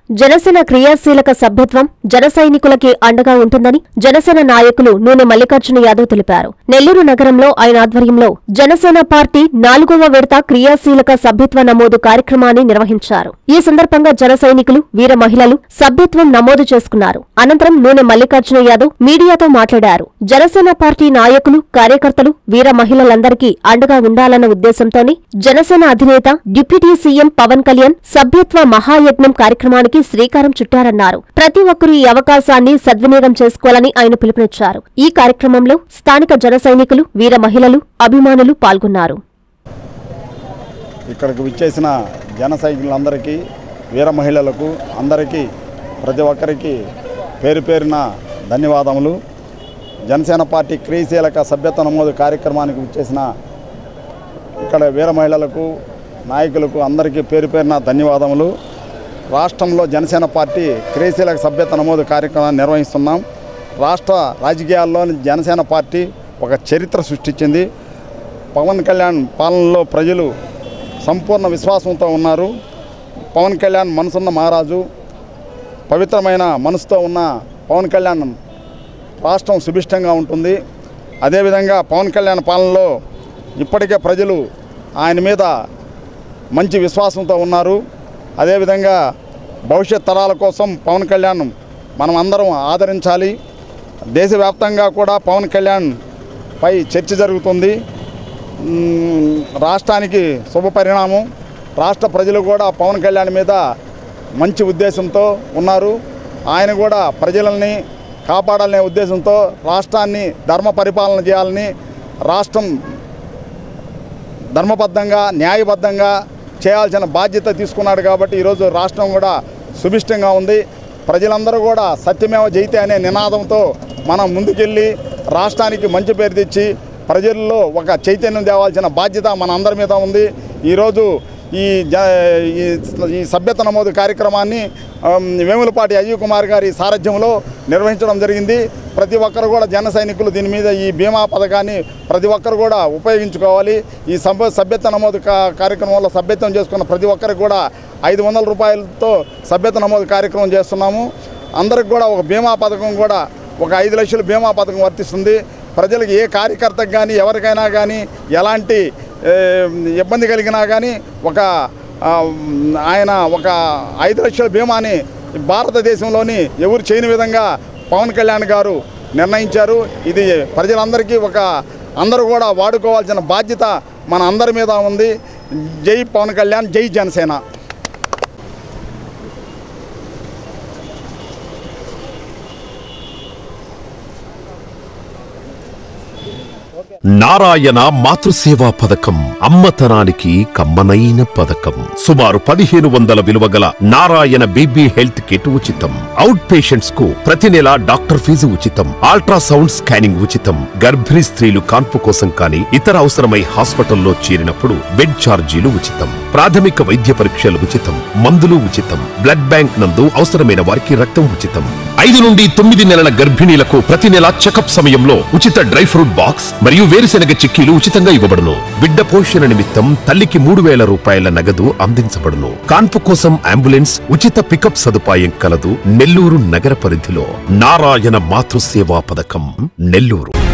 జనసేన క్రియాశీలక సభ్యత్వం జన సైనికులకి అండగా ఉంటుందని జనసేన నాయకులు నూనె మల్లికార్జున యాదవ్ తెలిపారు. నెల్లూరు నగరంలో ఆయన ఆధ్వర్యంలో జనసేన పార్టీ 4వ విడత క్రియాశీలక సభ్యత్వ నమోదు కార్యక్రమాన్ని నిర్వహించారు. ఈ సందర్భంగా జన సైనికులు, వీర మహిళలు సభ్యత్వం నమోదు చేసుకున్నారు. అనంతరం నూనె మల్లికార్జున యాదవ్ మీడియాతో మాట్లాడారు. జనసేన పార్టీ నాయకులు, కార్యకర్తలు, వీర మహిళలందరికీ అండగా ఉండాలన్న ఉద్దేశంతోనే జనసేన అధినేత డిప్యూటీ సీఎం పవన్ కళ్యాణ్ సభ్యత్వ మహాయజ్ఞం కార్యక్రమానికి శ్రీకారం చుట్టారన్నారు. ప్రతి ఒక్కరూ ఈ అవకాశాన్ని సద్వినియోగం చేసుకోవాలని ఆయన పిలుపునిచ్చారు. ఈ కార్యక్రమంలో స్థానిక జన సైనికులు, వీర మహిళలు, అభిమానులు పాల్గొన్నారు. ఇక్కడికి విచ్చేసిన జన సైనికులందరికీ, వీర మహిళలకు అందరికీ, ప్రతి ఒక్కరికి పేరు పేరున ధన్యవాదములు. జనసేన పార్టీ క్రియాశీలక సభ్యత్వ నమోదు కార్యక్రమానికి విచ్చేసిన ఇక్కడ వీర మహిళలకు, నాయకులకు అందరికీ పేరు పేరున ధన్యవాదములు. రాష్ట్రంలో జనసేన పార్టీ క్రియాశీలక సభ్యత్వ నమోదు కార్యక్రమాన్ని నిర్వహిస్తున్నాం. రాష్ట్ర రాజకీయాల్లో జనసేన పార్టీ ఒక చరిత్ర సృష్టించింది. పవన్ కళ్యాణ్ పాలనలో ప్రజలు సంపూర్ణ విశ్వాసంతో ఉన్నారు. పవన్ కళ్యాణ్ మనసున్న మహారాజు, పవిత్రమైన మనసుతో ఉన్న పవన్ కళ్యాణ్ రాష్ట్రం సుభిష్టంగా ఉంటుంది. అదేవిధంగా పవన్ కళ్యాణ్ పాలనలో ఇప్పటికే ప్రజలు ఆయన మీద మంచి విశ్వాసంతో ఉన్నారు. అదేవిధంగా భవిష్యత్ తరాల కోసం పవన్ కళ్యాణ్ మనం అందరం ఆదరించాలి. దేశవ్యాప్తంగా కూడా పవన్ కళ్యాణ్ పై చర్చ జరుగుతుంది. రాష్ట్రానికి శుభ పరిణామం. రాష్ట్ర ప్రజలు కూడా పవన్ కళ్యాణ్ మీద మంచి ఉద్దేశంతో ఉన్నారు. ఆయన కూడా ప్రజలని కాపాడాలనే ఉద్దేశంతో రాష్ట్రాన్ని ధర్మ పరిపాలన చేయాలని, రాష్ట్రం ధర్మబద్ధంగా, న్యాయబద్ధంగా చేయాల్సిన బాధ్యత తీసుకున్నాడు. కాబట్టి ఈరోజు రాష్ట్రం కూడా సుభిష్టంగా ఉంది. ప్రజలందరూ కూడా సత్యమేవ జయతే అనే నినాదంతో మనం ముందుకెళ్ళి రాష్ట్రానికి మంచి పేరు తెచ్చి ప్రజల్లో ఒక చైతన్యం తేవాల్సిన బాధ్యత మన అందరి మీద ఉంది. ఈరోజు ఈ సభ్యత్వ నమోదు కార్యక్రమాన్ని వేములపాటి అజయ్ కుమార్ గారి సారథ్యంలో నిర్వహించడం జరిగింది. ప్రతి ఒక్కరు కూడా జన సైనికులు దీని మీద ఈ బీమా పథకాన్ని ప్రతి ఒక్కరు కూడా ఉపయోగించుకోవాలి. ఈ సభ్యత్వ నమోదు కార్యక్రమంలో సభ్యత్వం చేసుకున్న ప్రతి ఒక్కరికి కూడా 500 రూపాయలతో సభ్యత్వ నమోదు కార్యక్రమం చేస్తున్నాము. అందరికి కూడా ఒక బీమా పథకం కూడా ఒక 5 లక్షల బీమా పథకం వర్తిస్తుంది. ప్రజలకు ఏ కార్యకర్తకు కానీ ఎవరికైనా కానీ ఎలాంటి ఇబ్బంది కలిగినా కానీ ఆయన ఒక 5 లక్షల బీమాని భారతదేశంలోని ఎవరు చేయని విధంగా పవన్ కళ్యాణ్ గారు నిర్ణయించారు. ఇది ప్రజలందరికీ అందరూ కూడా వాడుకోవాల్సిన బాధ్యత మన అందరి మీద ఉంది. జై పవన్ కళ్యాణ్, జై జనసేన. నారాయణ మాతృసేవా పథకం అమ్మతనానికి కమ్మనైన పథకం. సుమారు 1500 విలువగల నారాయణ బేబీ హెల్త్ కిట్ ఉచితం. అవుట్ పేషెంట్స్ కు ప్రతి నెల డాక్టర్ ఫీజు ఉచితం. అల్ట్రాసౌండ్ స్కానింగ్ ఉచితం. గర్భిణీ స్త్రీలు కాన్పు కోసం కానీ ఇతర అవసరమై హాస్పిటల్లో చేరినప్పుడు బెడ్ ఛార్జీలు ఉచితం. ప్రాథమిక వైద్య పరీక్షలు ఉచితం. మందులు ఉచితం. బ్లడ్ బ్యాంక్ నందు అవసరమైన వారికి రక్తం ఉచితం. 5 నుండి 9 నెలల గర్భిణీలకు ప్రతి నెల చెకప్ సమయంలో ఉచిత డ్రై ఫ్రూట్ బాక్స్ మరియు వేరుశెనగ చిక్కీలు ఉచితంగా ఇవ్వబడును. బిడ్డ పోషణ నిమిత్తం తల్లికి 3000 రూపాయల నగదు అందించబడును. కాన్పు కోసం అంబులెన్స్ ఉచిత పికప్ సదుపాయం కలదు. నెల్లూరు నగర పరిధిలో నారాయణ మాతృసేవా పథకం, నెల్లూరు.